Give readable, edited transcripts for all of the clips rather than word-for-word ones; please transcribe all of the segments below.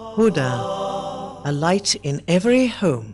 Huda, a light in every home.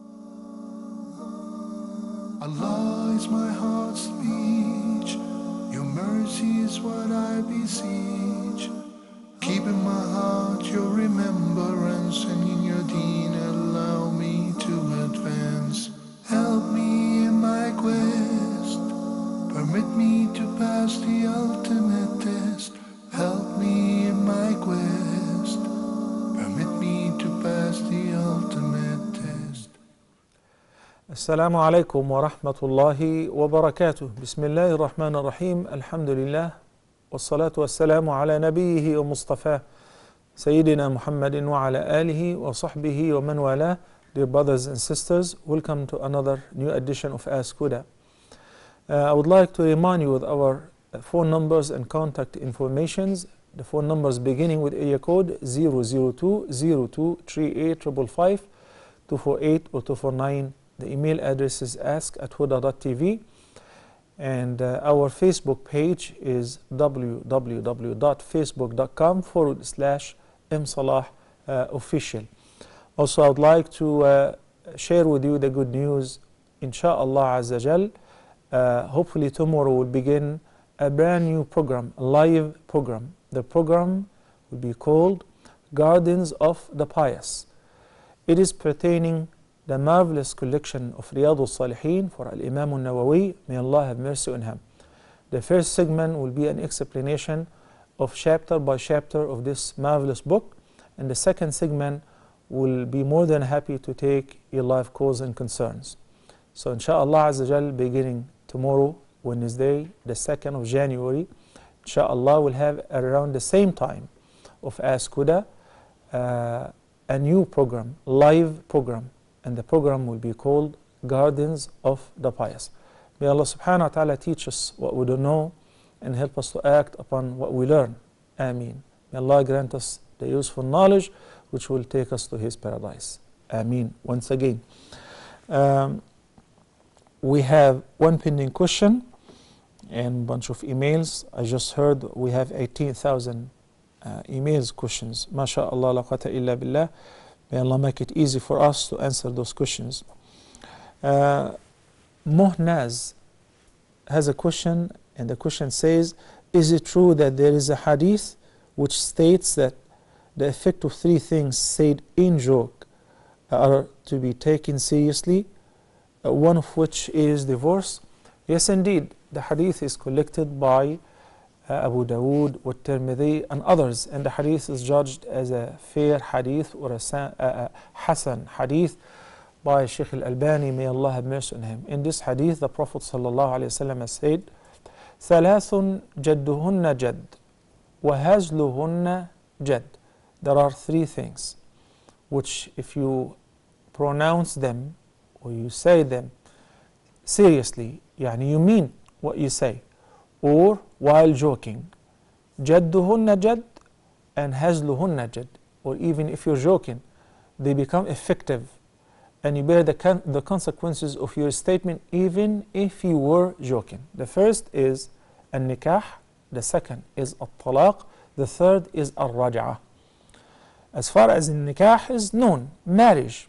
Allah is my heart's speech, your mercy is what I beseech. Keep in my heart your remembrance, and in your deen allow me to advance. Help me in my quest, permit me to pass the ultimate test. Help me in my quest, permit me to pass the ultimate test. السلام عليكم ورحمة الله وبركاته. بسم الله الرحمن الرحيم. الحمد لله والصلاة والسلام على نبيه ومصطفاه سيدنا محمد وعلى آله وصحبه ومن والاه. Dear brothers and sisters, welcome to another new edition of Ask Huda. I would like to remind you with our phone numbers and contact informations. The phone numbers beginning with area code 002-0238-555, 248 or 249. The email address is ask@huda.tv, and our Facebook page is www.facebook.com/msalahofficial. Also, I would like to share with you the good news, inshallah Azza Jal. Hopefully tomorrow will begin a brand new program, a live program. The program will be called Gardens of the Pious. It is pertaining the marvelous collection of Riyadh al-Salihin for Al-Imam al-Nawawi. May Allah have mercy on him. The first segment will be an explanation of chapter by chapter of this marvelous book, and the second segment will be more than happy to take your life calls and concerns. So inshallah Azza Jal, beginning tomorrow, Wednesday, the 2nd of January, inshallah we'll have around the same time of Ask Huda a new program, live program, and the program will be called Gardens of the Pious. May Allah subhanahu wa ta'ala teach us what we don't know and help us to act upon what we learn. Ameen. May Allah grant us the useful knowledge which will take us to His paradise. Ameen. Once again, we have one pending question and a bunch of emails. I just heard we have 18,000 emails, questions. MashaAllah, la quwwata illa billah. May Allah make it easy for us to answer those questions. Mohnaz has a question, and the question says, is it true that there is a hadith which states that the effect of three things said in joke are to be taken seriously, one of which is divorce? Yes, indeed. The hadith is collected by Abu Dawood, Tirmidhi, and others, and the hadith is judged as a fair hadith or a Hasan hadith by Shaykh al-Albani. May Allah have mercy on him. In this hadith, the Prophet ﷺ has said, ثلاث جدهن جد وهزلهن جد. There are three things which, if you pronounce them or you say them seriously, يعني you mean what you say, or while joking, جدهن جد and هزلهن جد, or even if you're joking, they become effective and you bear the consequences of your statement even if you were joking. The first is al-nikah, the second is al-talaq, the third is al-raj'ah. As far as al-nikah is known, marriage.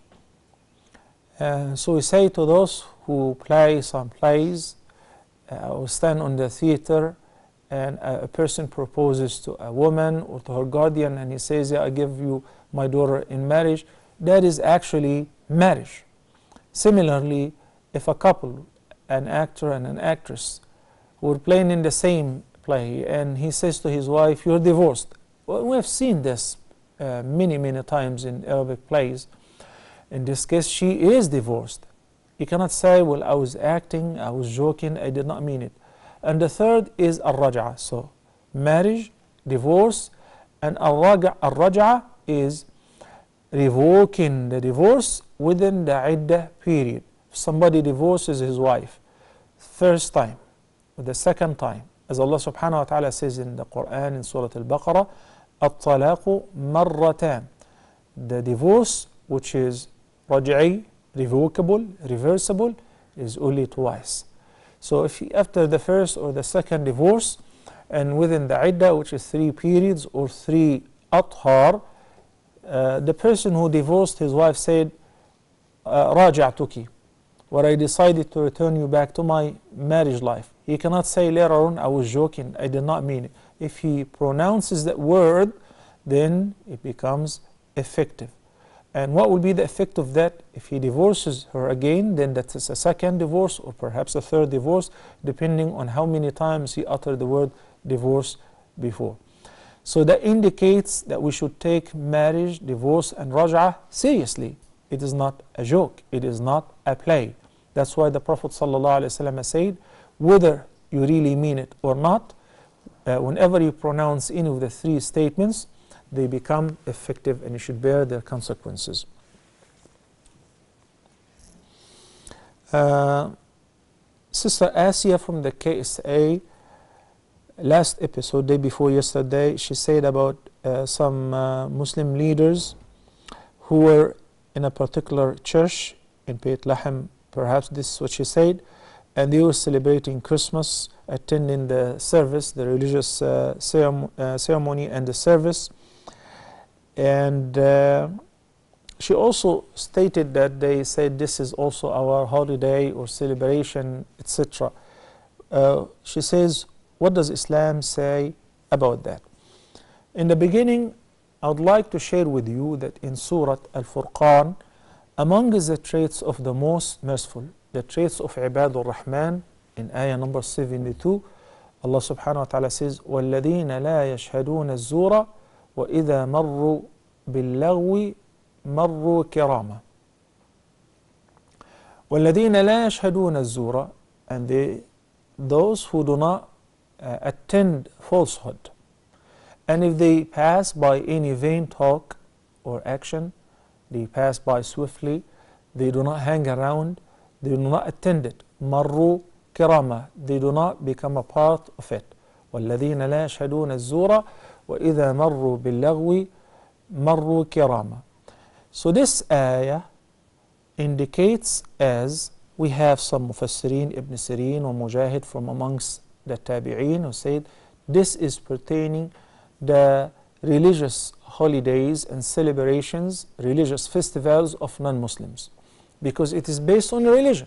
So we say to those who play some plays or stand on the theater, and a person proposes to a woman or to her guardian, and he says, yeah, I give you my daughter in marriage, that is actually marriage. Similarly, if a couple, an actor and an actress, were playing in the same play, and he says to his wife, you're divorced. Well, we have seen this many times in Arabic plays. In this case, she is divorced. You cannot say, well, I was acting, I was joking, I did not mean it. And the third is al-raj'ah. So marriage, divorce, and al-raj'ah is revoking the divorce within the iddah period. If somebody divorces his wife first time or the second time, as Allah subhanahu wa ta'ala says in the Quran in Surah Al-Baqarah, الطلاق مرتان. The divorce, which is raj'i, revocable, reversible, is only twice. So if after the first or the second divorce, and within the iddah, which is 3 periods or 3 athar, the person who divorced his wife said, "Raja'tuki," or I decided to return you back to my marriage life. He cannot say later on, "I was joking, I did not mean it." If he pronounces that word, then it becomes effective. And what will be the effect of that? If he divorces her again, then that is a second divorce or perhaps a third divorce, depending on how many times he uttered the word divorce before. So that indicates that we should take marriage, divorce, and raj'ah seriously. It is not a joke. It is not a play. That's why the Prophet ﷺ said, whether you really mean it or not, whenever you pronounce any of the three statements, they become effective and you should bear their consequences. Sister Asia from the KSA, last episode, day before yesterday, she said about some Muslim leaders who were in a particular church in Beit Lahem, perhaps this is what she said, and they were celebrating Christmas, attending the service, the religious ceremony and the service. And she also stated that they said this is also our holiday or celebration, etc. She says, what does Islam say about that? In the beginning, I would like to share with you that in Surah Al-Furqan, among the traits of the most merciful, the traits of Ibadur Rahman, in ayah number 72, Allah subhanahu wa ta'ala says, وَالَّذِينَ لَا يَشْهَدُونَ الزُّورَ وَإِذَا مَرُّوا بِاللَّغْوِ مَرُّوا كِرَامًا. وَالَّذِينَ لَا يَشْهَدُونَ الزُّورَ, and those who do not attend falsehood. And if they pass by any vain talk or action, they pass by swiftly, they do not hang around, they do not attend it. مَرُّوا كِرَامًا, they do not become a part of it. وَالَّذِينَ لَا يَشْهَدُونَ الزُّورَ وَإِذَا مَرُّوا بِاللَّغْوِ مَرُّوا كِرَامًا. So this ayah indicates, as we have some Mufassirin, Ibn Sirin or Mujahid from amongst the Tabi'een who said this is pertaining the religious holidays and celebrations, religious festivals of non-Muslims, because it is based on religion.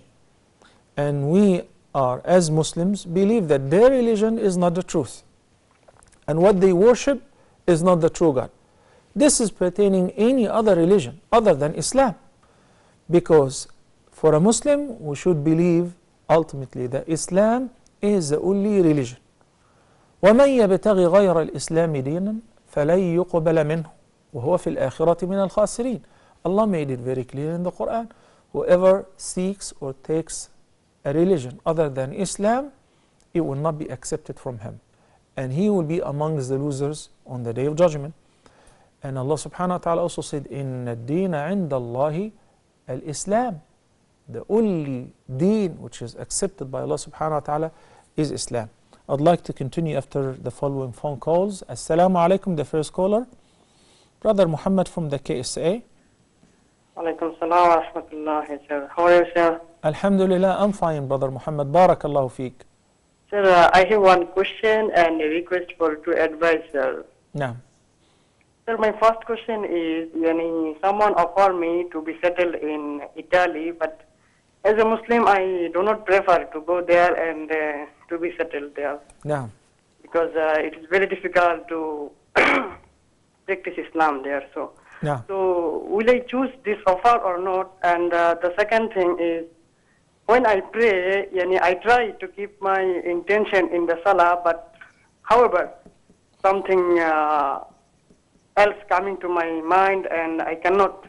And we are, as Muslims, believe that their religion is not the truth. And what they worship is not the true God. This is pertaining any other religion other than Islam. Because for a Muslim, we should believe ultimately that Islam is the only religion. وَمَنْ يَبْتَغِ غَيْرَ الْإِسْلَامِ دِينًا فَلَنْ يُقْبَلَ مِنْهُ وَهُوَ فِي الْآخِرَةِ مِنَ الْخَاسِرِينَ. Allah made it very clear in the Quran. Whoever seeks or takes a religion other than Islam, it will not be accepted from him. And he will be amongst the losers on the Day of Judgment. And Allah subhanahu wa ta'ala also said, إِنَّ الدِّينَ عِنْدَ اللَّهِ الْإِسْلَامِ. The only deen which is accepted by Allah subhanahu wa ta'ala is Islam. I'd like to continue after the following phone calls. Assalamu alaikum, the first caller. Brother Muhammad from the KSA. Alaikum salam wa rahmatullahi, sir. How are you, sir? Alhamdulillah, I'm fine, Brother Muhammad. Barakallahu feek. Sir, I have one question and a request for two advice, sir. No. Sir, my first question is, someone offered me to be settled in Italy, but as a Muslim, I do not prefer to go there and to be settled there. No. Because it is very difficult to practice Islam there. So, No. so will I choose this offer or not? And the second thing is, when I pray, I try to keep my intention in the salah, but however, something else coming to my mind, and I cannot,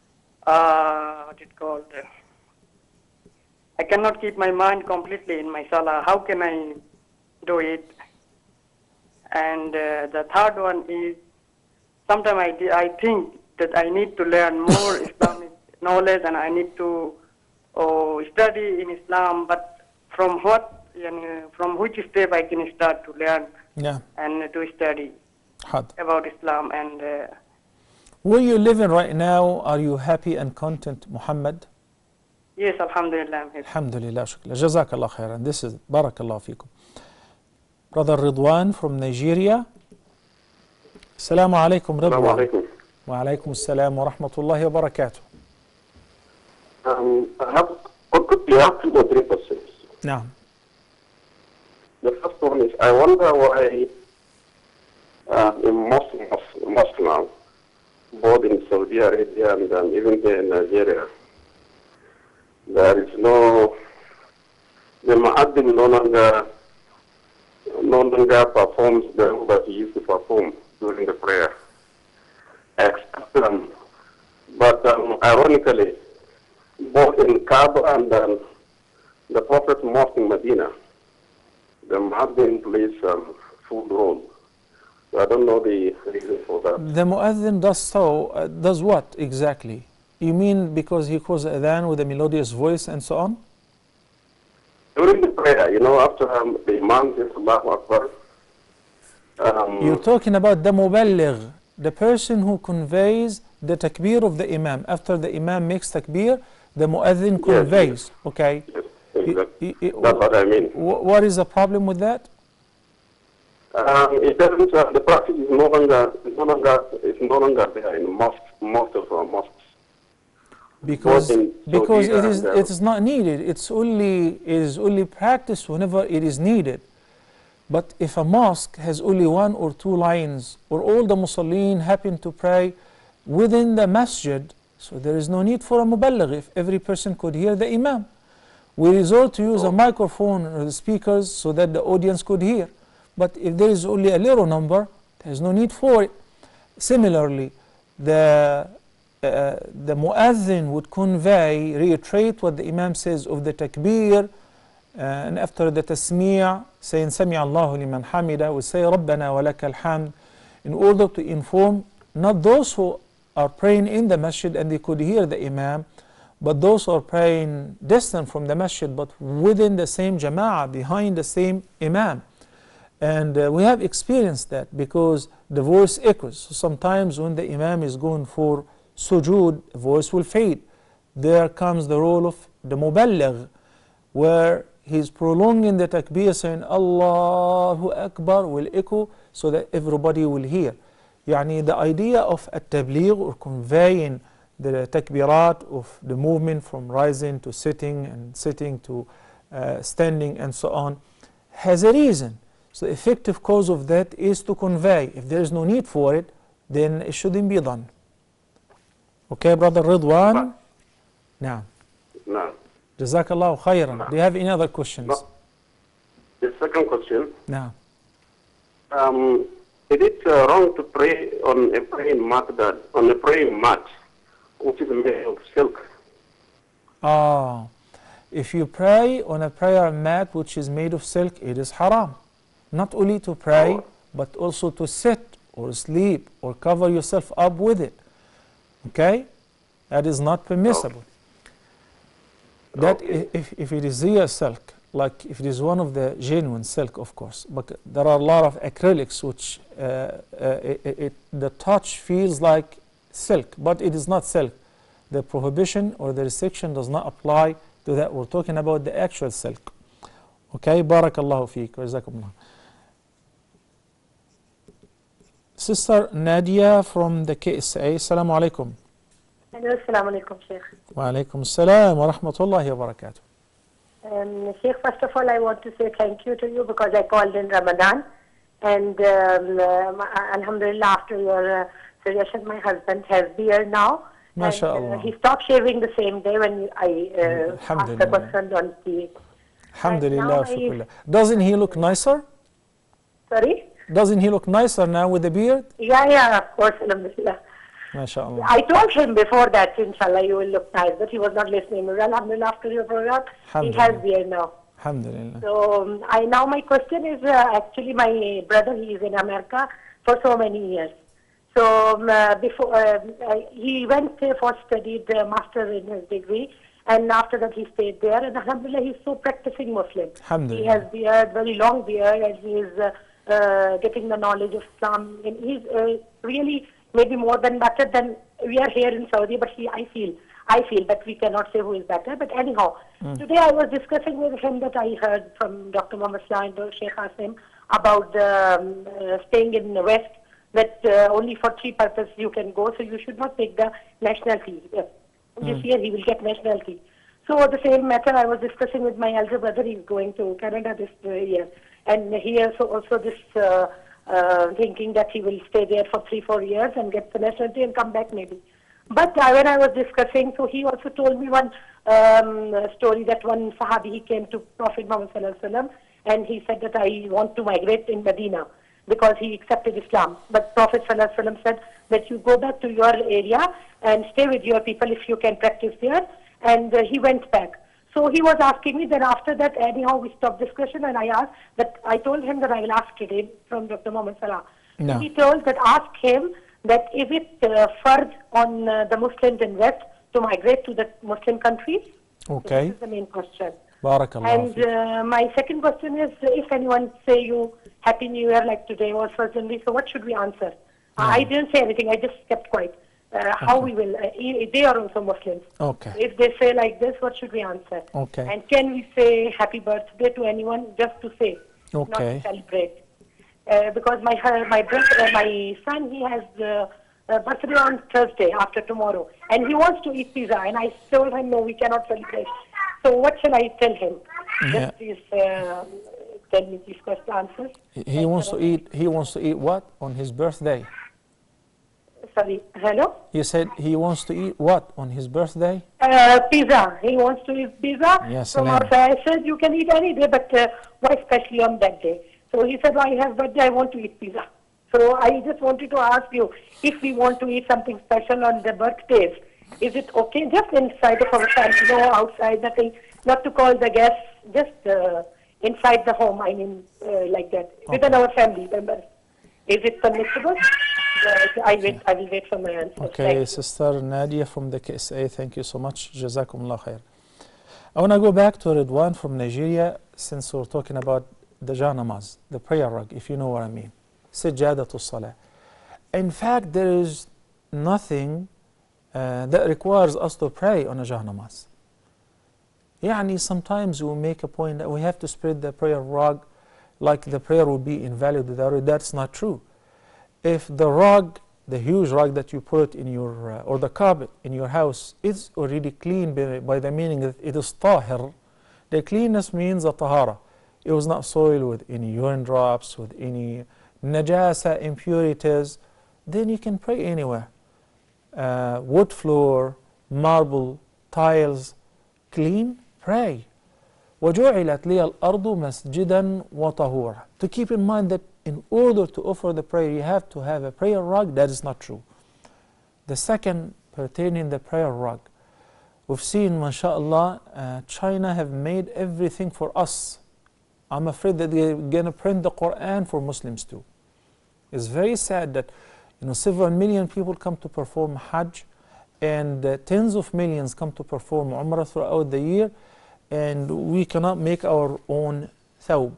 I cannot keep my mind completely in my salah. How can I do it? And the third one is, sometimes I think that I need to learn more Islamic knowledge, and I need to study in Islam, but from which step I can start to learn and to study about Islam. And where you living right now, are you happy and content, Muhammad? Yes, alhamdulillah. Alhamdulillah, shukla. Jazakallah khairan. This is barakallah fikum. Brother Ridwan from Nigeria. Assalamu alaikum, Ridwan. Assalamu alaikum. Wa alaykum assalam wa rahmatullahi wa barakatuh. I have two or three questions. Now, The first one is, I wonder why in most now, both in Saudi Arabia and even here in Nigeria, there is the Muaddin no longer performs the role that he used to perform during the prayer. Except, but ironically, both in Kaaba and the Prophet's Mosque in Medina, the Muaddin plays full role. So I don't know the reason for that. the mu'adhin does what exactly? You mean because he calls adhan with a melodious voice and so on? During the prayer, after the Imam says Allahu Akbar, You're talking about the muballigh, the person who conveys the takbir of the imam. After the imam makes takbir, the mu'adhin conveys. Okay. yes, exactly. That's what I mean. What is the problem with that? It doesn't. The practice is no longer there in most of our mosques. Because in it is not needed. It is only practiced whenever it is needed. But if a mosque has only one or two lines, or all the musallin happen to pray within the masjid, so there is no need for a muballigh if every person could hear the imam. We resort to use a microphone or the speakers so that the audience could hear. But if there is only a little number, there is no need for it. Similarly, the mu'adhin would convey, reiterate what the imam says of the takbir, and after the tasmi', saying Sami Allahu liman hamida, we say Rabbana wa lakal hamd, in order to inform not those who are praying in the masjid and they could hear the imam, but those who are praying distant from the masjid but within the same jama'ah, behind the same imam. And we have experienced that because the voice echoes. So sometimes when the imam is going for sujood, the voice will fade. There comes the role of the muballigh, where he's prolonging the takbir, saying Allahu Akbar, will echo so that everybody will hear. Yani the idea of at-tabligh, or conveying the takbirat of the movement from rising to sitting and sitting to standing and so on, has a reason. So the effective cause of that is to convey. If there is no need for it, then it shouldn't be done. Okay, Brother Ridwan? Now. No. Jazakallahu khairan. Do you have any other questions? No. The second question. Now. Is it wrong to pray on a praying mat which is made of silk? If you pray on a prayer mat which is made of silk, it is haram. Not only to pray, but also to sit or sleep or cover yourself up with it. Okay? That is not permissible. That if it is real silk, like if it is one of the genuine silk, of course, but there are a lot of acrylics which the touch feels like silk, but it is not silk. The prohibition or the restriction does not apply to that. We're talking about the actual silk. Okay, barakallahu feek, jazakumullah. Sister Nadia from the KSA, assalamu alaikum. Hello, assalamu alaikum, Sheikh. Wa alaikum assalam wa rahmatullahi wa barakatuh. Sheikh, first of all, I want to say thank you to you because I called in Ramadan. And alhamdulillah, after your suggestion, my husband has beard now. MashaAllah. He stopped shaving the same day when I asked the question on the... Alhamdulillah, shukrullah. Doesn't he look nicer? Sorry? Doesn't he look nicer now with the beard? Yeah, of course, alhamdulillah. MashaAllah. I told him before that, inshallah, you will look nice, but he was not listening. Alhamdulillah, after your program, he has beard now. Alhamdulillah. So now my question is, actually my brother, he is in America for so many years. So before he went for studied master in his degree, and after that he stayed there, and alhamdulillah, he's so practicing Muslim. He has beard, very long beard, and he is getting the knowledge of Islam, and he's really maybe more than better than we are here in Saudi, but I feel that we cannot say who is better. But anyhow, today I was discussing with him that I heard from Dr. Muhammad Salah and Sheikh Asim about staying in the West that only for 3 purposes you can go, so you should not take the nationality. This year he will get nationality. So the same matter I was discussing with my elder brother. He's going to Canada this year, and he also this thinking that he will stay there for 3-4 years and get the nationality and come back maybe. But when I was discussing, so he also told me one story that one Sahabi, he came to Prophet Muhammad Sallallahu Alaihi Wasallam and he said that I want to migrate in Medina because he accepted Islam. But Prophet Sallallahu Alaihi Wasallam said that you go back to your area and stay with your people if you can practice there. And he went back. So he was asking me, then after that, anyhow, we stopped discussion, and I told him that I will ask today from Dr. Muhammad Salah. No. He told that ask him that is it fard on the Muslims in West to migrate to the Muslim countries? Okay. So this is the main question. Barakallah. And my second question is, if anyone say you Happy New Year like today or certainly, so what should we answer? I didn't say anything, I just kept quiet. How we will, they are also Muslims. Okay. If they say like this, what should we answer? Okay. And can we say happy birthday to anyone just to say, not Okay. to celebrate? Because my son, he has birthday on Thursday after tomorrow, and he wants to eat pizza, and I told him, no, we cannot celebrate. So what shall I tell him? Yeah. Just please tell me these answers. He wants to eat. He wants to eat what on his birthday? Sorry, hello? You said he wants to eat what on his birthday? Pizza. He wants to eat pizza. Yes, so ma'am. I said, you can eat any day, but why especially on that day? So he said, I have birthday, I want to eat pizza. So I just wanted to ask you, if we want to eat something special on the birthdays, is it okay just inside of our family, no outside, nothing, not to call the guests, just inside the home, I mean, like that, within our family members. Is it permissible? I will wait for my answer. Okay, Sister Nadia from the KSA, thank you so much. Jazakumullah khair. I want to go back to Ridwan from Nigeria, since we're talking about the janamaz, the prayer rug, if you know what I mean. Sajjadatul Salah. In fact, there is nothing that requires us to pray on a janamaz. Yani sometimes we make a point that we have to spread the prayer rug like the prayer will be invalid without it. That's not true. If the rug, the huge rug that you put in your, or the carpet in your house is already clean by the meaning that it is tahir, the cleanness means a tahara. It was not soiled with any urine drops, with any najasa, impurities, then you can pray anywhere. Wood floor, marble, tiles, clean, pray. وَجُعِلَتْ لِيَ الْأَرْضُ مَسْجِدًا وَطَهُورًا. To keep in mind that in order to offer the prayer, you have to have a prayer rug. That is not true. The second, pertaining the prayer rug. We've seen, mashallah, China have made everything for us. I'm afraid that they're going to print the Quran for Muslims too. It's very sad that several million people come to perform Hajj, and tens of millions come to perform Umrah throughout the year, and we cannot make our own thawb.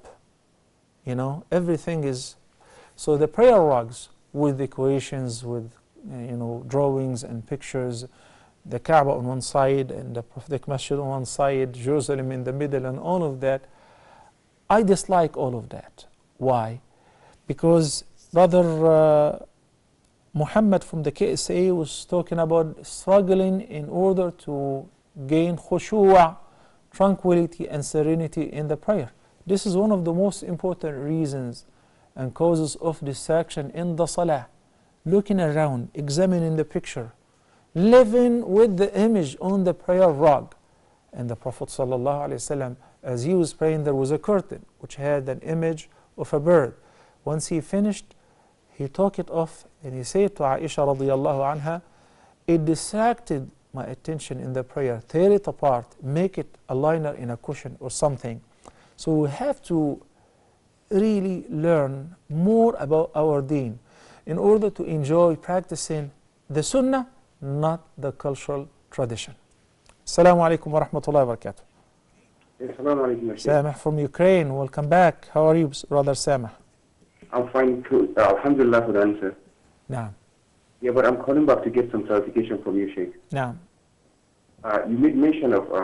Everything is. So the prayer rugs with decorations, with drawings and pictures, the Kaaba on one side and the Prophetic Masjid on one side, Jerusalem in the middle, and all of that, I dislike all of that. Why? Because Brother Muhammad from the KSA was talking about struggling in order to gain khushu', tranquility and serenity in the prayer. This is one of the most important reasons and causes of distraction in the salah. Looking around, examining the picture, living with the image on the prayer rug. And the Prophet ﷺ, as he was praying, there was a curtain which had an image of a bird. Once he finished, he took it off and he said to Aisha radiallahu anha, it distracted my attention in the prayer. Tear it apart, make it a liner in a cushion or something. So we have to really learn more about our deen in order to enjoy practicing the sunnah, not the cultural tradition. Assalamu alaikum wa rahmatullahi wa barakatuh. Assalamu alaikum. Samah from Ukraine, welcome back. How are you, Brother Samah? I'm fine too. Alhamdulillah for the answer. Naam. Yeah, but I'm calling back to get some clarification from you, Sheikh. Naam. You made mention of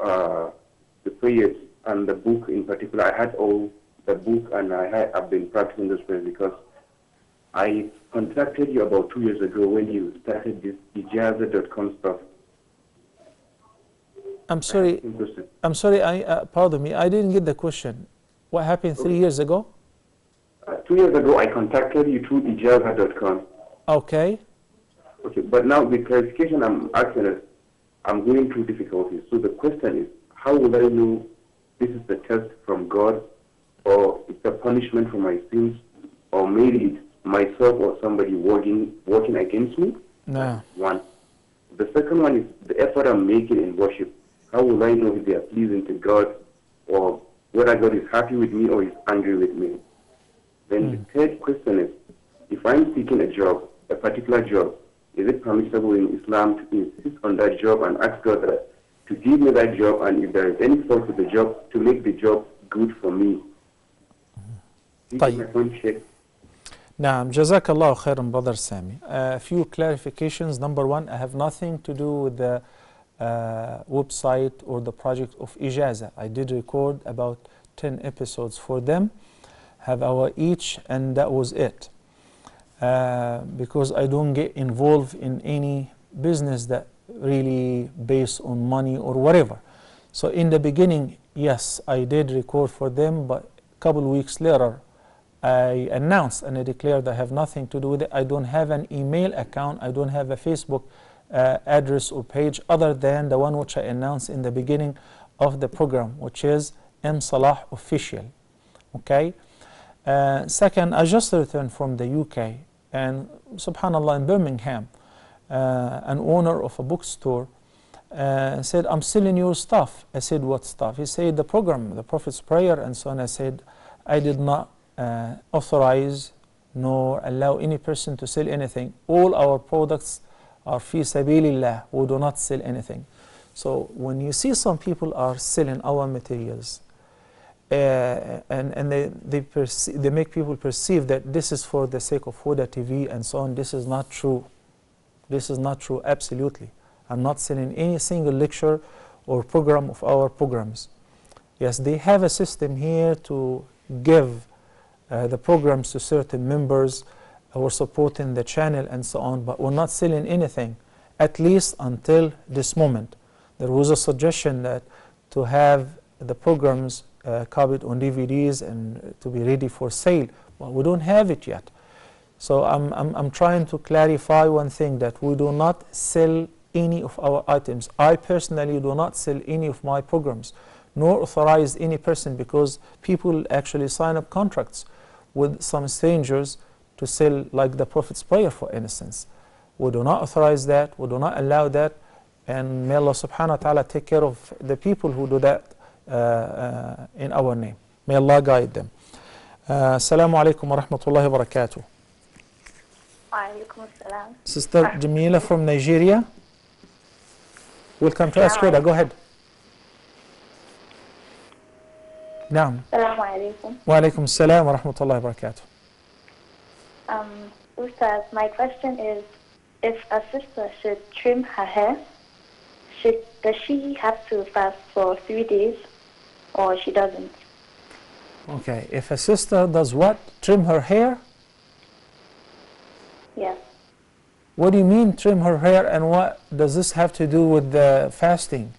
the prayers and the book in particular. I had all the book and I've been practicing this prayer because I contacted you about 2 years ago when you started this ijaza.com stuff. I'm sorry. Pardon me. I didn't get the question. What happened 3 years ago? 2 years ago, I contacted you through ijaza.com. Okay. Okay, but now the clarification I'm asking is, I'm going through difficulties. So the question is, how will I know this is the test from God, or it's a punishment for my sins, or maybe it's myself or somebody working against me? No. One. The second one is the effort I'm making in worship. How will I know if they are pleasing to God, or whether God is happy with me or is angry with me? Then the third question is, if I'm seeking a job, a particular job, is it permissible in Islam to insist on that job and ask God to give me that job, and if there is any fault with the job, to make the job good for me? طيب. نعم, جزاك الله خيرا, brother Sami. A few clarifications. Number one, I have nothing to do with the website or the project of Ijaza. I did record about 10 episodes for them, have our each, and that was it. Because I don't get involved in any business that really based on money or whatever. So in the beginning, yes, I did record for them, but a couple weeks later, I announced and I declared I have nothing to do with it. I don't have an email account. I don't have a Facebook address or page other than the one which I announced in the beginning of the program, which is M. Salah Official. Okay. Second, I just returned from the UK, and subhanallah, in Birmingham, an owner of a bookstore said, I'm selling your stuff. I said, what stuff? He said, the program, the Prophet's Prayer, and so on. I said, I did not authorize nor allow any person to sell anything. All our products are fi sabilillah. We do not sell anything. So when you see some people are selling our materials, and they make people perceive that this is for the sake of Huda TV and so on, this is not true. This is not true, absolutely. I'm not selling any single lecture or program of our programs. Yes, they have a system here to give the programs to certain members who are supporting the channel and so on, but we're not selling anything, at least until this moment. There was a suggestion that to have the programs copied on DVDs and to be ready for sale, but we don't have it yet. So I'm trying to clarify one thing, that we do not sell any of our items. I personally do not sell any of my programs, nor authorize any person, because people actually sign up contracts with some strangers to sell, like the Prophet's Prayer, for instance. We do not authorize that, we do not allow that, and may Allah subhanahu wa ta'ala take care of the people who do that in our name. May Allah guide them. Assalamu alaikum wa rahmatullahi wa barakatuh. Sister Jamila from Nigeria, welcome to Askoda. Go ahead. Naam. Assalamu alaikum. Wa alaikum assalam wa rahmatullahi wa barakatuh. Ustaz, my question is, if a sister should trim her hair, does she have to fast for 3 days, or she doesn't? Okay, if a sister does what? Trim her hair? Yes. What do you mean trim her hair, and what does this have to do with the fasting?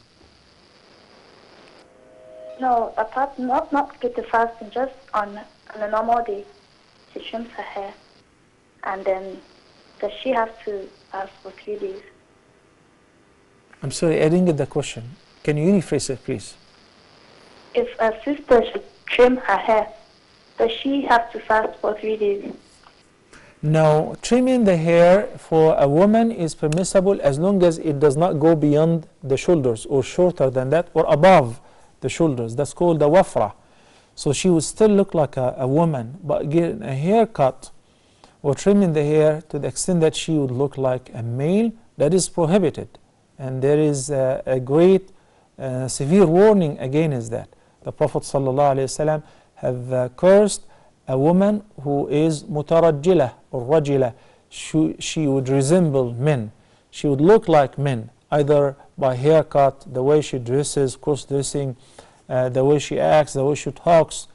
No, apart not with the fasting, just on a normal day, she trims her hair, and then does she have to fast for 3 days? I'm sorry, I didn't get the question. Can you rephrase it, please? If a sister should trim her hair, does she have to fast for 3 days? No, trimming the hair for a woman is permissible as long as it does not go beyond the shoulders, or shorter than that, or above the shoulders. That's called the wafra. So she would still look like a woman, but getting a haircut or trimming the hair to the extent that she would look like a male, that is prohibited. And there is a great severe warning against that. The Prophet ﷺ have cursed a woman who is mutarajjilah or rajila. She would resemble men. She would look like men, either by haircut, the way she dresses, cross-dressing, the way she acts, the way she talks.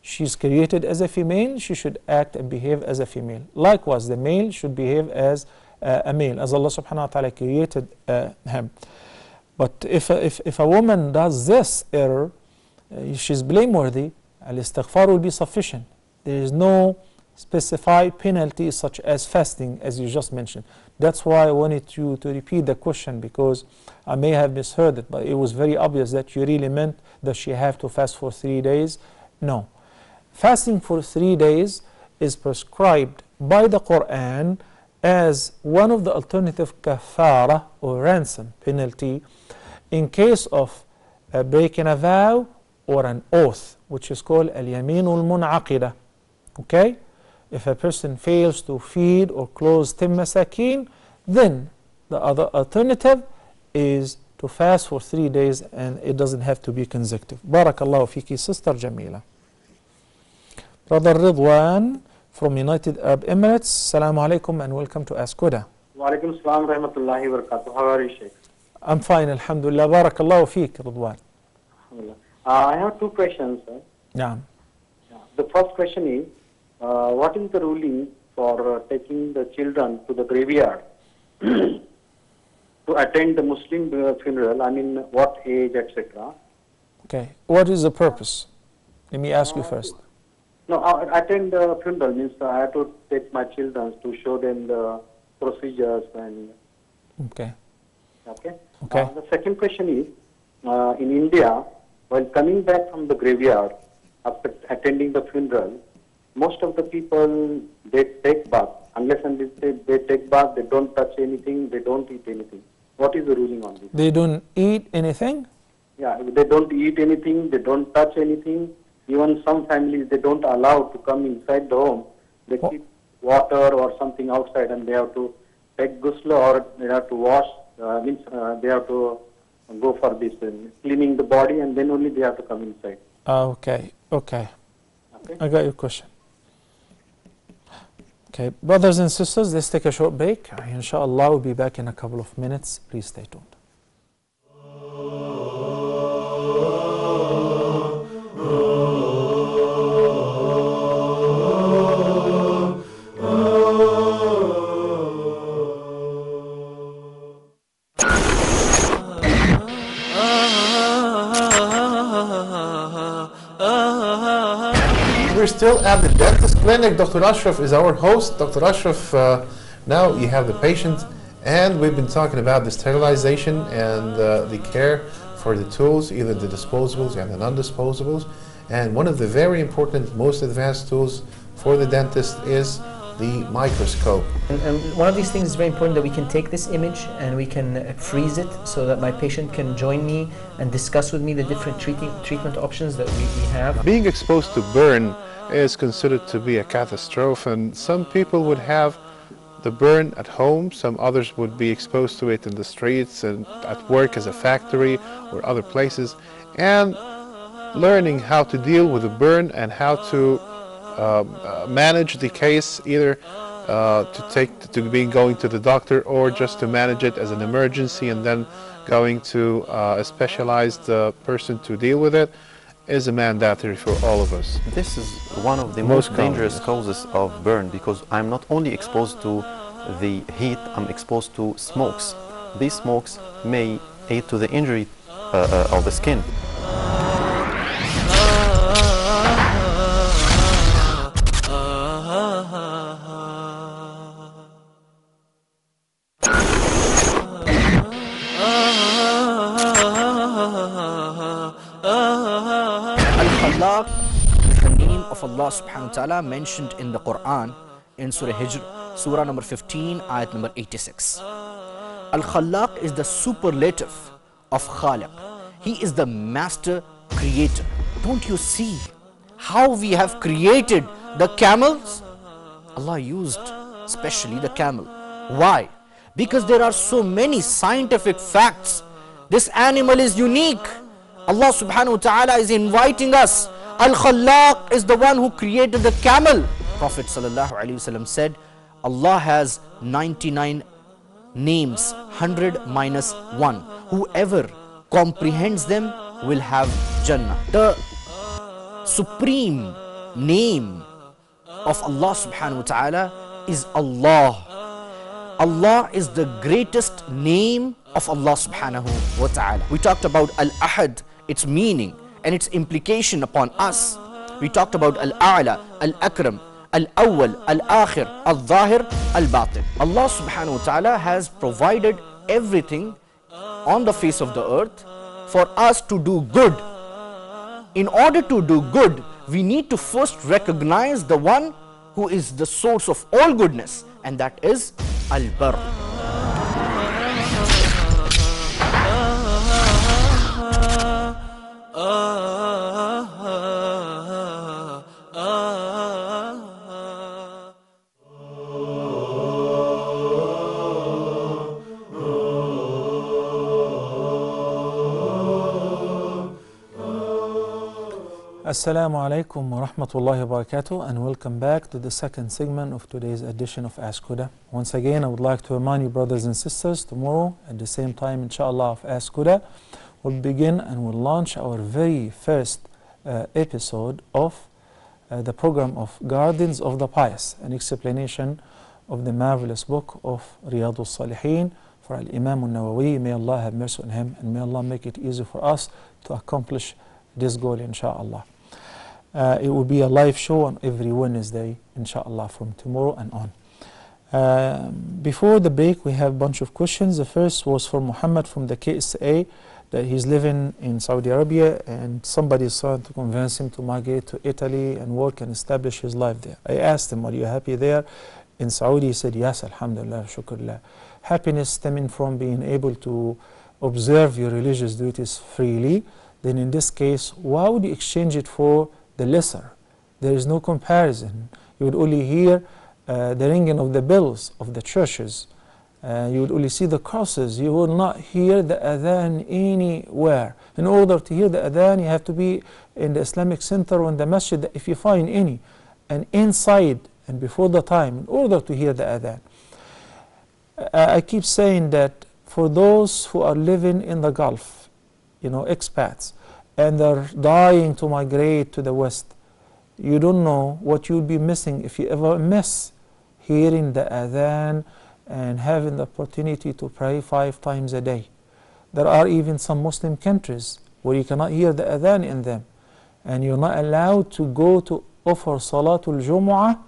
she's created as a female, she should act and behave as a female. Likewise, the male should behave as a male, as Allah subhanahu wa ta'ala created him. But if a woman does this error, she's blameworthy, al-istighfar will be sufficient. There is no specified penalty such as fasting, as you just mentioned. That's why I wanted you to repeat the question, because I may have misheard it, but it was very obvious that you really meant that she have to fast for 3 days. No. Fasting for 3 days is prescribed by the Quran as one of the alternative kafara or ransom penalty in case of breaking a vow or an oath, which is called al-yaminul mun'aqida. Okay? If a person fails to feed or clothe 10 masakin, then the other alternative is to fast for 3 days, and it doesn't have to be consecutive. Barakallahu fiki, Sister Jamila. Brother Ridwan from United Arab Emirates, Assalamu alaikum and welcome to Ask Huda. Wa alaikum assalam rahmatullahi wa barakatuh. How are you, Sheikh? I'm fine, alhamdulillah. Barakallahu feek, Ridwan. I have 2 questions, sir. Yeah. The first question is, what is the ruling for taking the children to the graveyard to attend the Muslim funeral? I mean, what age, etc. Okay. What is the purpose? Let me ask you first. No, attend the funeral means I have to take my children to show them the procedures and. Okay. Okay. Okay. The second question is, in India, while coming back from the graveyard after attending the funeral, most of the people, they take bath. Unless and they take bath, they don't touch anything, they don't eat anything. What is the ruling on this? They don't eat anything? Yeah, they don't eat anything, they don't touch anything. Even some families, they don't allow to come inside the home. They keep water or something outside, and they have to take ghusl, or they have to wash, they have to go for this cleaning the body, and then only they have to come inside. Okay. I got your question. Okay, brothers and sisters, let's take a short break. Inshallah, we'll be back in a couple of minutes. Please stay tuned. We're still at the dentist clinic. Dr. Ashraf is our host. Dr. Ashraf, now you have the patient, and we've been talking about the sterilization and the care for the tools, either the disposables and the non-disposables. And one of the very important, most advanced tools for the dentist is the microscope. And one of these things is very important, that we can take this image and we can freeze it so that my patient can join me and discuss with me the different treatment options that we have. Being exposed to burn is considered to be a catastrophe, and some people would have the burn at home, some others would be exposed to it in the streets and at work as a factory or other places. And learning how to deal with the burn and how to manage the case, either going to the doctor, or just to manage it as an emergency and then going to a specialized person to deal with it, is a mandatory for all of us. This is one of the most dangerous causes of burn, because I'm not only exposed to the heat, I'm exposed to smokes. These smokes may aid to the injury of the skin. Al-Khallaq is the name of Allah subhanahu wa ta'ala mentioned in the Quran in Surah Hijr, Surah number 15, ayat number 86. Al-Khallaq is the superlative of Khaliq. He is the master creator. Don't you see how we have created the camels? Allah used especially the camel. Why? Because there are so many scientific facts. This animal is unique. Allah subhanahu wa ta'ala is inviting us. Al-Khallaq is the one who created the camel. Prophet sallallahu alaihi wasallam said, Allah has 99 names, 100 minus 1. Whoever comprehends them will have Jannah. The supreme name of Allah subhanahu wa ta'ala is Allah. Allah is the greatest name of Allah subhanahu wa ta'ala. We talked about Al-Ahad, its meaning and its implication upon us. We talked about Al-A'la, Al-Akram, Al-Awwal, Al-Akhir, Al-Zahir, Al-Batin. Allah subhanahu wa ta'ala has provided everything on the face of the earth for us to do good. In order to do good, we need to first recognize the one who is the source of all goodness, and that is Al-Barr. Assalamu alaikum wa rahmatullahi wa barakatuh, and welcome back to the second segment of today's edition of Ask Huda. Once again, I would like to remind you, brothers and sisters, tomorrow at the same time, inshallah, of Ask Huda, we'll begin and we'll launch our very first episode of the program of Gardens of the Pious, an explanation of the marvelous book of Riyadh al-Salihin for Al-Imam al-Nawawi. May Allah have mercy on him, and may Allah make it easy for us to accomplish this goal, inshallah. It will be a live show on every Wednesday, inshallah, from tomorrow and on. Before the break, we have a bunch of questions. The first was from Muhammad from the KSA, that he's living in Saudi Arabia and somebody is trying to convince him to migrate to Italy and work and establish his life there. I asked him, are you happy there in Saudi? He said, yes, alhamdulillah, shukrullah. Happiness stemming from being able to observe your religious duties freely. Then in this case, why would you exchange it for the lesser? There is no comparison. You would only hear the ringing of the bells of the churches. You would only see the crosses. You will not hear the adhan anywhere. In order to hear the adhan, you have to be in the Islamic center or in the masjid, if you find any, and inside and before the time, in order to hear the adhan. I keep saying that for those who are living in the Gulf, you know, expats, and they're dying to migrate to the West, you don't know what you'll be missing if you ever miss hearing the adhan and having the opportunity to pray 5 times a day. There are even some Muslim countries where you cannot hear the adhan in them, and you're not allowed to go to offer Salatul Jumu'ah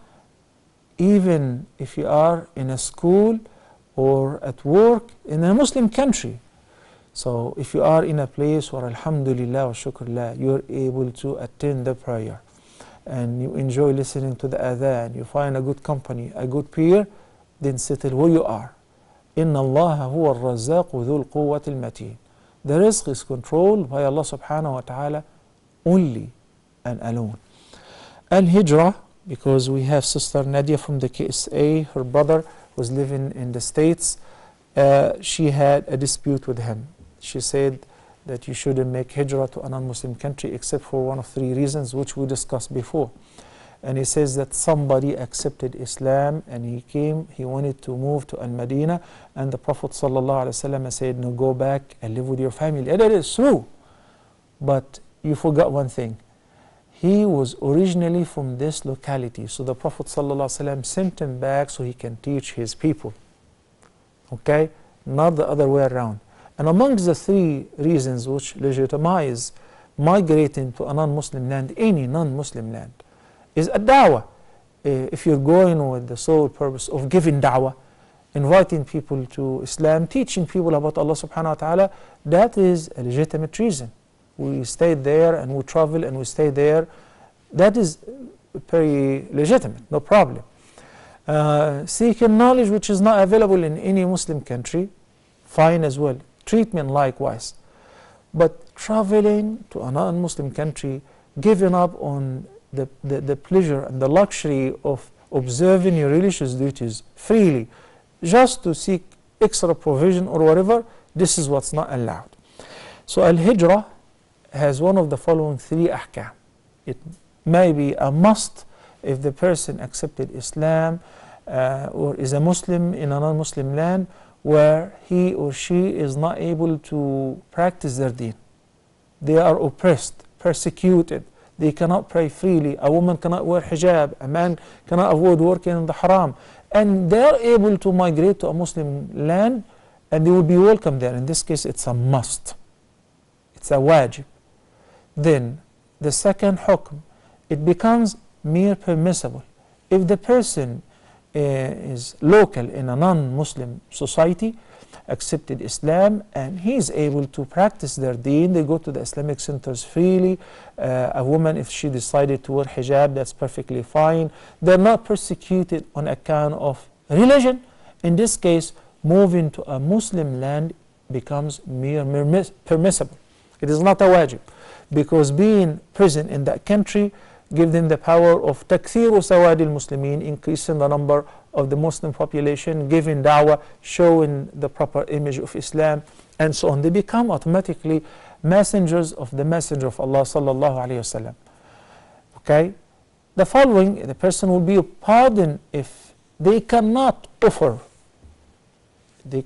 even if you are in a school or at work in a Muslim country. So if you are in a place where alhamdulillah wa shukrullah, you're able to attend the prayer and you enjoy listening to the adhan, you find a good company, a good peer, then settle where you are. Inna Allah huwa al-razzaq dhul quwwat al-mateen. The rizq is controlled by Allah subhanahu wa ta'ala only and alone. Al-Hijrah, because we have Sister Nadia from the KSA, her brother was living in the States, she had a dispute with him. She said that you shouldn't make hijrah to a non-Muslim country except for one of 3 reasons which we discussed before. And he says that somebody accepted Islam and he wanted to move to Al-Madinah, and the Prophet ﷺ said, no, go back and live with your family. And it is true. But you forgot one thing. He was originally from this locality, so the Prophet ﷺ sent him back so he can teach his people. Okay? Not the other way around. And amongst the 3 reasons which legitimize migrating to a non-Muslim land, any non-Muslim land, is a da'wah. If you're going with the sole purpose of giving da'wah, inviting people to Islam, teaching people about Allah subhanahu wa ta'ala, that is a legitimate reason. We stayed there and we travel and we stay there. That is very legitimate, no problem. Seeking knowledge which is not available in any Muslim country, fine as well. Treatment likewise. But traveling to a non-Muslim country, giving up on the pleasure and the luxury of observing your religious duties freely, just to seek extra provision or whatever, this is what's not allowed. So Al-Hijrah has one of the following 3 ahkam. It may be a must if the person accepted Islam or is a Muslim in a non-Muslim land where he or she is not able to practice their deen. They are oppressed, persecuted, They cannot pray freely. A woman cannot wear hijab. A man cannot avoid working in the haram. And they're able to migrate to a Muslim land, and they will be welcome there. In this case, it's a must. It's a wajib. Then, the second hukm, it becomes mere permissible. If the person is local in a non-Muslim society, accepted Islam, and he is able to practice their deen, they go to the Islamic centers freely. A woman, if she decided to wear hijab, that's perfectly fine. They're not persecuted on account of religion. In this case, moving to a Muslim land becomes mere permissible. It is not a wajib, because being present in that country give them the power of takfiru sawadi al-Muslimin, increasing the number of the Muslim population, giving da'wah, showing the proper image of Islam, and so on. They become automatically messengers of the Messenger of Allah sallallahu alayhi wasallam. Okay? The following, the person will be pardoned if they cannot offer their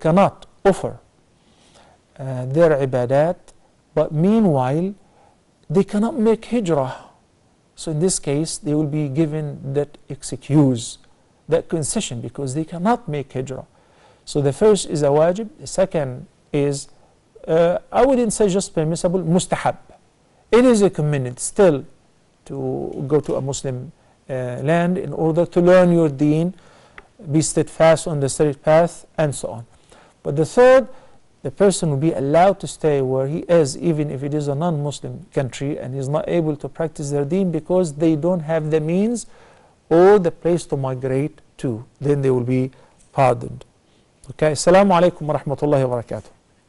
ibadat, but meanwhile they cannot make hijrah. So in this case, they will be given that excuse, that concession, because they cannot make hijrah. So the first is a wajib. The second is, I wouldn't say just permissible, mustahab. It is recommended still to go to a Muslim land in order to learn your deen, be steadfast on the straight path, and so on. But the third, the person will be allowed to stay where he is, even if it is a non-Muslim country and is not able to practice their deen because they don't have the means or the place to migrate to. Then they will be pardoned. Okay, Assalamu alaikum wa rahmatullahi wa barakatuh.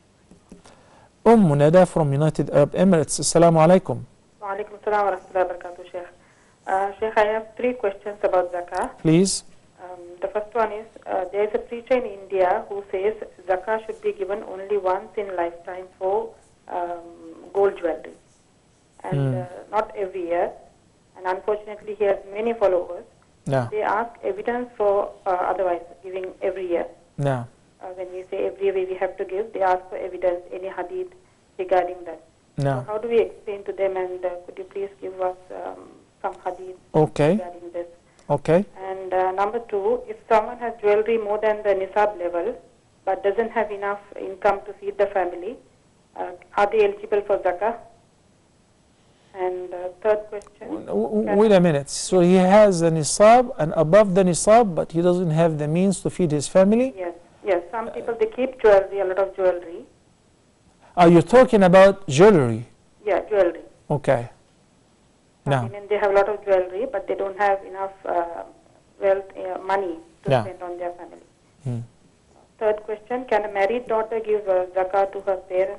Nada from United Arab Emirates. Assalamu alaikum. Wa alaikum assalam wa rahmatullahi wa barakatuh, Sheikh. Sheikh, I have 3 questions about zakah. Please. The first one is, there is a preacher in India who says zakah should be given only once in lifetime for gold jewelry, and not every year. And unfortunately, he has many followers. No. They ask evidence for otherwise giving every year. No. When we say every year we have to give, they ask for evidence, any hadith regarding that. No. So how do we explain to them, and could you please give us some hadith regarding this? Okay. And number 2, if someone has jewelry more than the nisab level but doesn't have enough income to feed the family, are they eligible for zakah? And third question. Wait a minute. So he has a nisab and above the nisab, but he doesn't have the means to feed his family? Yes. Yes. Some people, they keep jewelry, a lot of jewelry. Are you talking about jewelry? Yeah, jewelry. Okay. No. I mean, they have a lot of jewelry, but they don't have enough wealth, money to spend on their family. Third question, can a married daughter give zakah to her parents?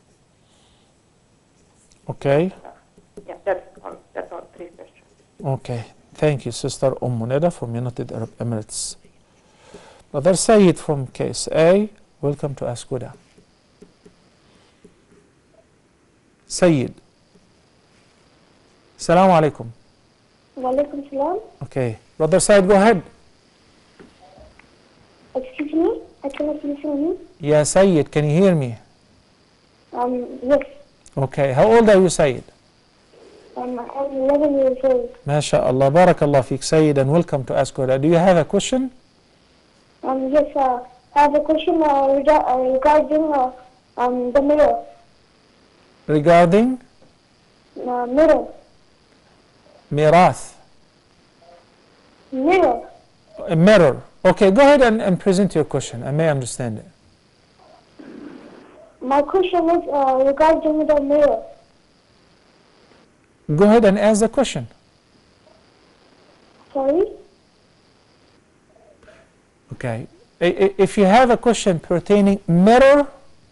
Okay. Yeah, that's all. That's all. 3 questions. Okay. Thank you, Sister Neda from United Arab Emirates. Brother Sayyid from KSA, welcome to Ask Huda. Sayyid. Assalamu alaikum. Wa alaikum salam. Okay. Brother Said, go ahead. Excuse me? I cannot listen to you. Yeah, Sayyid, can you hear me? Yes. Okay. How old are you, Sayyid? I'm 11 years old. MashaAllah. Barakallah feek, Sayyid, and welcome to Ask Huda. Do you have a question? Yes, I have a question regarding the mirror. Regarding? Mirror. Mirath. Mirror. A mirror. Okay, go ahead and present your question. I may understand it. My question is regarding the mirror. Go ahead and ask the question. Sorry? Okay. If you have a question pertaining mirror.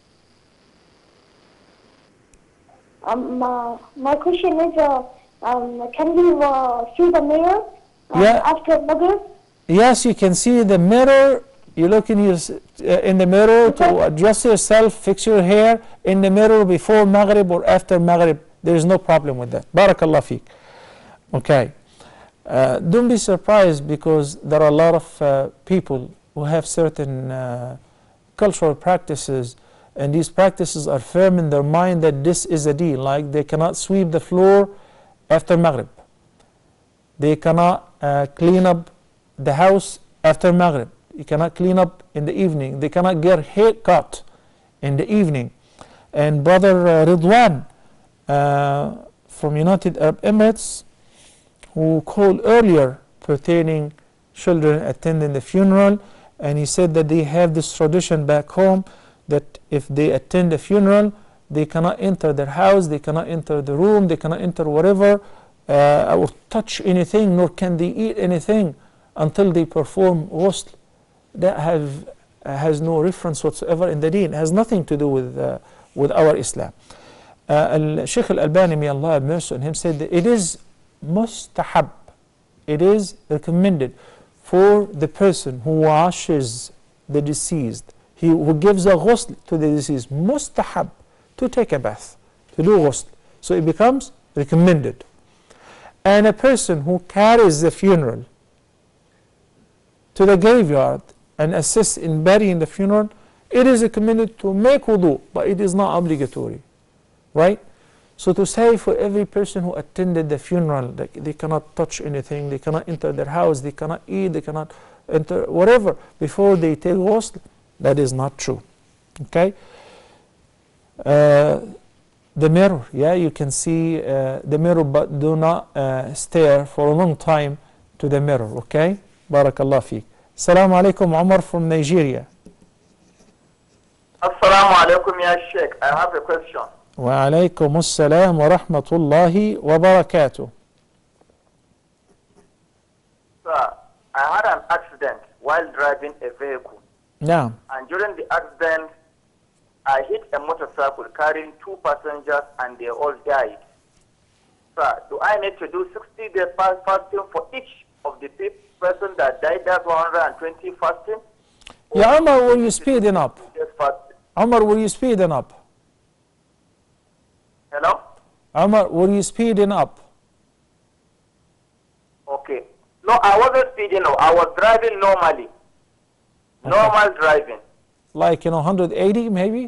My question is, can we see the mirror after Maghrib? Yes, you can see the mirror. You look in the mirror to adjust yourself, fix your hair in the mirror before Maghrib or after Maghrib. There is no problem with that. Barakallah feek. Okay. Don't be surprised, because there are a lot of people who have certain cultural practices, and these practices are firm in their mind that this is a deen. Like they cannot sweep the floor after Maghrib. They cannot clean up the house after Maghrib. You cannot clean up in the evening. They cannot get hair cut in the evening. And Brother Ridwan from United Arab Emirates, who called earlier pertaining children attending the funeral, and he said that they have this tradition back home that if they attend the funeral, they cannot enter their house, they cannot enter the room, they cannot enter whatever, or touch anything, nor can they eat anything until they perform ghusl. That has no reference whatsoever in the deen. It has nothing to do with our Islam. Shaykh al-Albani, may Allah have mercy on him, said that it is mustahab, it is recommended for the person who washes the deceased, who gives a ghusl to the deceased, mustahab, to take a bath, to do ghusl. So it becomes recommended. And a person who carries the funeral to the graveyard and assists in burying the funeral, it is recommended to make wudu, but it is not obligatory, right? So to say for every person who attended the funeral that they cannot touch anything, they cannot enter their house, they cannot eat, they cannot enter whatever before they take ghusl, that is not true. Okay? The mirror, yeah, you can see the mirror, but do not stare for a long time to the mirror. Okay? Barakallah feek. Assalamu alaikum, Umar from Nigeria. Assalamu alaikum, ya Sheikh. I have a question. Wa alaikum assalam wa rahmatullahi wa barakatuh. Sir, I had an accident while driving a vehicle. Yeah. And during the accident, I hit a motorcycle carrying 2 passengers and they all died. Sir, do I need to do 60 days fasting for each of the person that died? That's 120 fasting? Yeah, Umar, were you speeding up? Umar, were you speeding up? Hello? Umar, were you speeding up? Okay. No, I wasn't speeding. No, I was driving normally. Okay. Normal driving. Like, 180 maybe?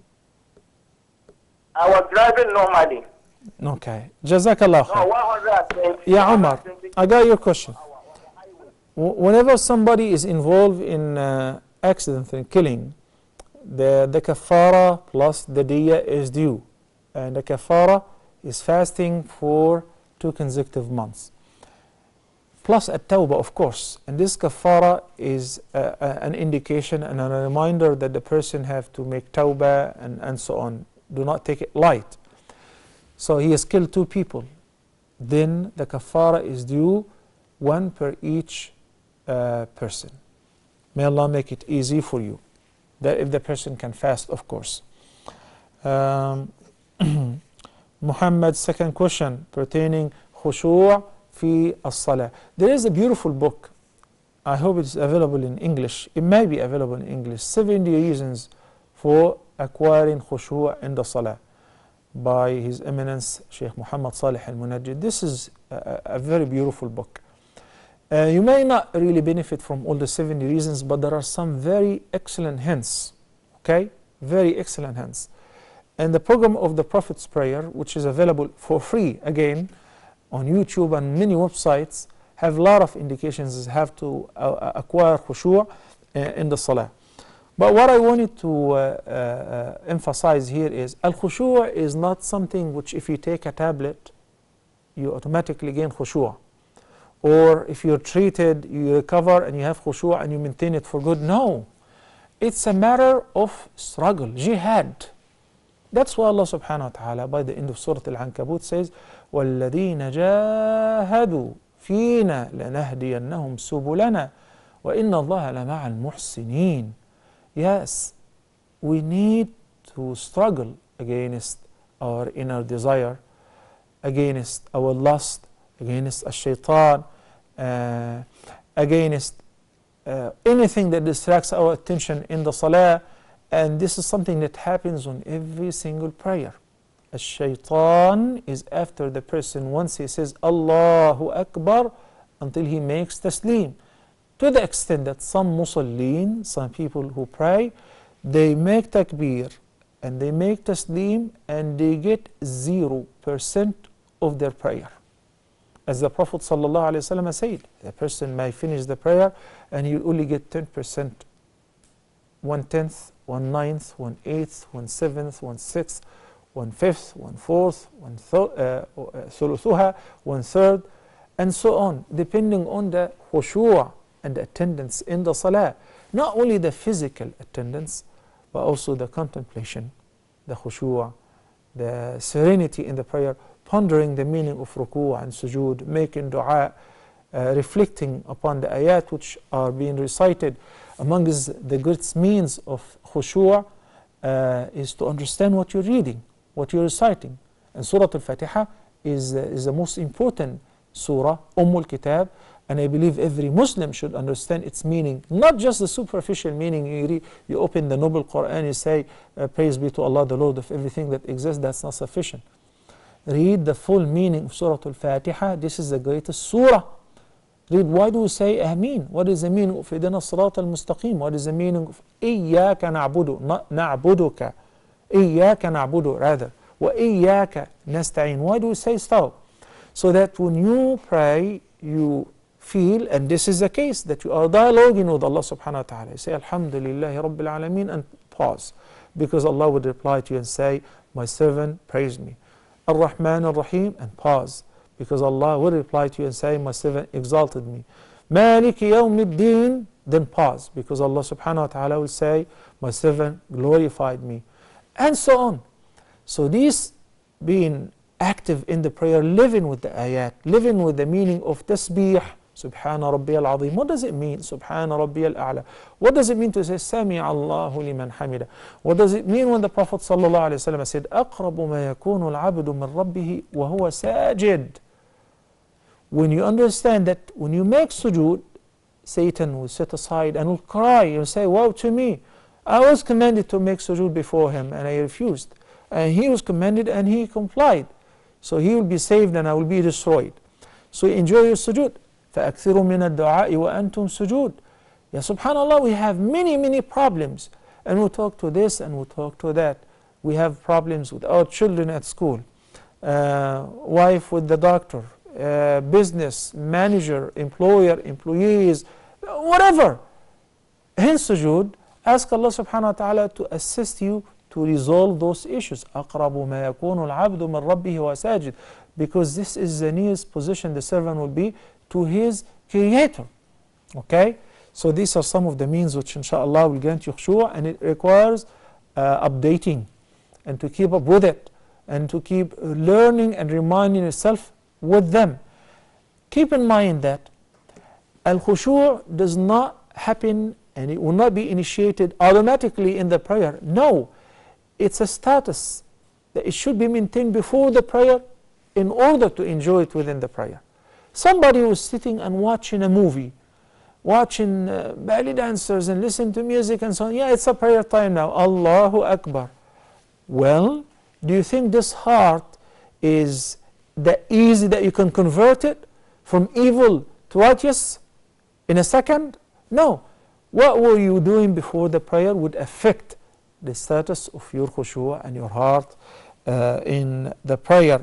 I was driving normally. Okay. Jazakallah khair. No, 120. Yeah, Umar, I got your question. Whenever somebody is involved in accident and killing, the kafara plus the diya is due. And the kafara is fasting for 2 consecutive months. Plus at-tawbah, of course. And this kafara is an indication and a reminder that the person have to make tawbah and so on. Do not take it light. So he has killed 2 people. Then the kafara is due, 1 per each person. May Allah make it easy for you. That if the person can fast, of course. Muhammad's second question pertaining khushu' fi as-salah. There is a beautiful book. I hope it's available in English. It may be available in English. 70 reasons for acquiring khushu' in the salah, by His Eminence Sheikh Muhammad Salih al-Munajjid. This is a very beautiful book. You may not really benefit from all the 70 reasons, but there are some very excellent hints. Okay? Very excellent hints. And the program of the Prophet's Prayer, which is available for free, again, on YouTube and many websites, have a lot of indications as how to acquire khushu' in the salah. But what I wanted to emphasize here is, al-khushu' is not something which if you take a tablet, you automatically gain khushu'. Or if you're treated, you recover and you have khushu' and you maintain it for good. No. It's a matter of struggle, jihad. That's why Allah subhanahu wa ta'ala by the end of Surah Al-Ankabut says, وَالَّذِينَ جَاهَدُوا فِينَا لَنَهْدِيَنَّهُمْ سُبُلَنَا وَإِنَّ اللَّهَ لَمَعَ الْمُحْسِنِينَ. Yes, we need to struggle against our inner desire, against our lust, against ash-shaytan, against anything that distracts our attention in the salah. And this is something that happens on every single prayer. Ash-shaytan is after the person once he says Allahu Akbar until he makes taslim. To the extent that some musallin, some people who pray, they make takbir and they make taslim and they get 0% of their prayer. As the Prophet ﷺ said, a person may finish the prayer and he will only get 10%, 1/10, 1/9, 1/8, 1/7, 1/6, 1/5, 1/4, 1/3, 1/3, and so on, depending on the khushu' and the attendance in the salah. Not only the physical attendance, but also the contemplation, the khushu', the serenity in the prayer, pondering the meaning of ruku' and sujood, making dua, reflecting upon the ayat which are being recited. Among the great means of khushu' is to understand what you're reading, what you're reciting. And Surah Al-Fatiha is the most important surah, al-Kitab, and I believe every Muslim should understand its meaning, not just the superficial meaning. You open the Noble Quran, you say, praise be to Allah, the Lord of everything that exists. That's not sufficient. Read the full meaning of Surah Al-Fatiha. This is the greatest surah. Read, why do we say Ameen? What is the meaning of Ihdina Sirat al-Mustaqim? What is the meaning of Iyaka na'budu, not na'buduka? Iyaka na'budu, rather. Wa Iyaka nasta'in. Why do we say so? So that when you pray, you feel, and this is the case, that you are dialoguing with Allah subhanahu wa ta'ala. You say, Alhamdulillahi Rabbil Alameen, and pause. Because Allah would reply to you and say, my servant praised me. Ar-Rahman Ar-Rahim, and pause. Because Allah will reply to you and say, my servant exalted me. Maliki Yawmiddin, then pause. Because Allah subhanahu wa ta'ala will say, my servant glorified me. And so on. So this being active in the prayer, living with the ayat, living with the meaning of tasbih, Subhana Rabbiyal Azim. What does it mean? Subhana Rabbiyal A'la. What does it mean to say Sami Allahu liman hamida? What does it mean when the Prophet ﷺ said, أقرب ما يكون العبد من ربه وهو ساجد? When you understand that when you make sujood, Satan will sit aside and will cry and say, woe to me. I was commanded to make sujood before him and I refused. And he was commanded and he complied. So he will be saved and I will be destroyed. So enjoy your sujood. فَأَكْثِرُوا مِنَ الدُّعَاءِ وَأَنْتُمْ سُجُودٌ. Ya subhanallah, we have many problems. And we'll talk to this and we'll talk to that. We have problems with our children at school, wife with the doctor, business, manager, employer, employees, whatever. Hence sujood, ask Allah subhanahu wa ta'ala to assist you to resolve those issues. أَقْرَبُ مَا يَكُونُ الْعَبْدُ مِنْ رَبِّهِ وَسَاجِدٌ. Because this is the nearest position the servant will be to his Creator. Okay? So these are some of the means which inshallah will grant you khushu', and it requires updating and to keep up with it and to keep learning and reminding yourself with them. Keep in mind that al-khushu' does not happen and it will not be initiated automatically in the prayer. No, it's a status that it should be maintained before the prayer in order to enjoy it within the prayer. Somebody who's sitting and watching a movie, watching belly dancers and listening to music and so on, yeah, it's a prayer time now, Allahu Akbar. Well, do you think this heart is that easy that you can convert it from evil to righteous in a second? No. What were you doing before the prayer would affect the status of your khushu' and your heart in the prayer.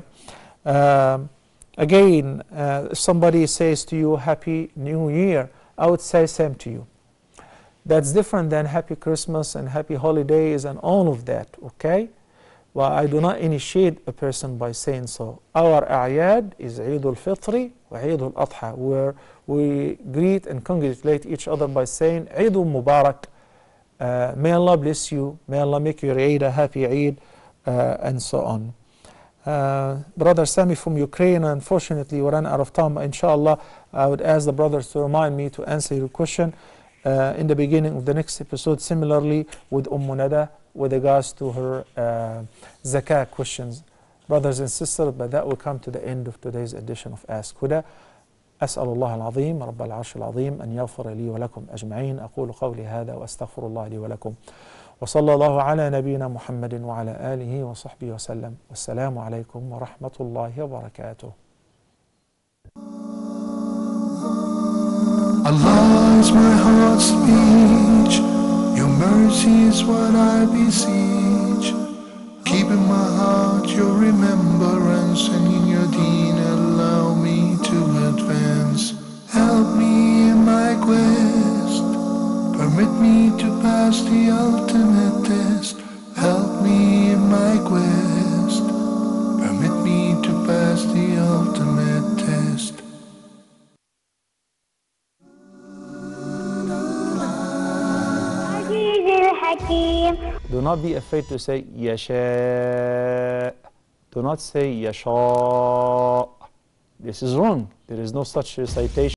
Again, if somebody says to you, Happy New Year, I would say same to you. That's different than Happy Christmas and Happy Holidays and all of that, okay? Well, I do not initiate a person by saying so. Our a'yad is Eid al-Fitr wa Eid al-Adha, where we greet and congratulate each other by saying Eid al-Mubarak. May Allah bless you, may Allah make your Eid a happy Eid, and so on. Brother Sami from Ukraine, unfortunately we ran out of time. Inshallah, I would ask the brothers to remind me to answer your question in the beginning of the next episode, similarly with Nada with regards to her zakah questions. Brothers and sisters, but that will come to the end of today's edition of Ask Huda. أسأل الله العظيم رب العرش العظيم أن يغفر لي ولكم أجمعين. أقول قولي هذا وأستغفر الله لي ولكم وصلى الله على نبينا محمد وعلى آله وصحبه وسلم والسلام عليكم ورحمة الله وبركاته. Allah is my heart's speech, your mercy is what I beseech. Keep in my heart your remembrance, and in your deen allow me to حكيم. Do not be afraid to say يشاء. Do not say يشاء. This is wrong. There is no such recitation.